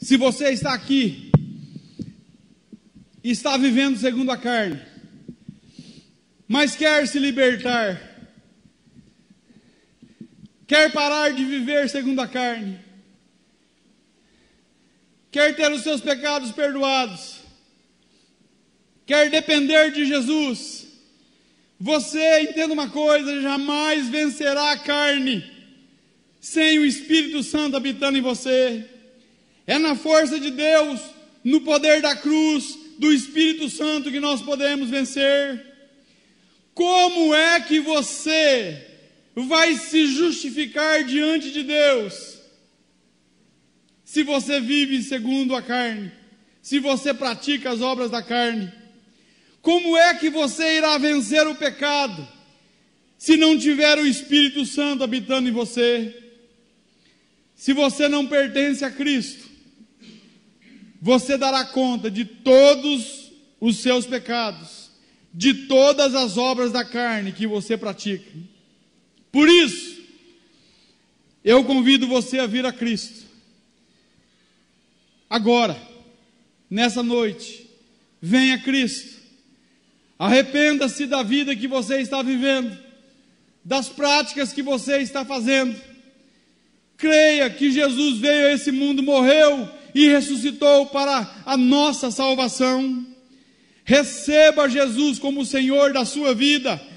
Se você está aqui e está vivendo segundo a carne, mas quer se libertar, quer parar de viver segundo a carne, quer ter os seus pecados perdoados, quer depender de Jesus, você, entenda uma coisa, jamais vencerá a carne sem o Espírito Santo habitando em você. É na força de Deus, no poder da cruz, do Espírito Santo que nós podemos vencer. Como é que você vai se justificar diante de Deus se você vive segundo a carne, se você pratica as obras da carne? Como é que você irá vencer o pecado se não tiver o Espírito Santo habitando em você? Se você não pertence a Cristo, você dará conta de todos os seus pecados, de todas as obras da carne que você pratica. Por isso, eu convido você a vir a Cristo. Agora, nessa noite, venha a Cristo. Arrependa-se da vida que você está vivendo, das práticas que você está fazendo. Creia que Jesus veio a esse mundo, morreu e ressuscitou para a nossa salvação. Receba Jesus como o Senhor da sua vida